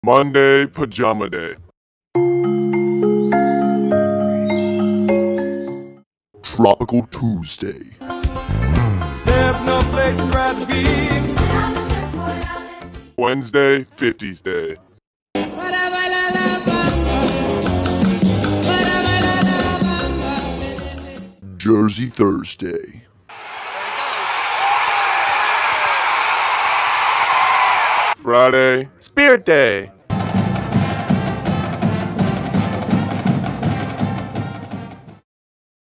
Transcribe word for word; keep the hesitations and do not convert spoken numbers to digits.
Monday, Pajama Day. Tropical Tuesday. There's no place I'd rather be. Wednesday, fifties Day. Jersey Thursday. Friday, Spirit Day.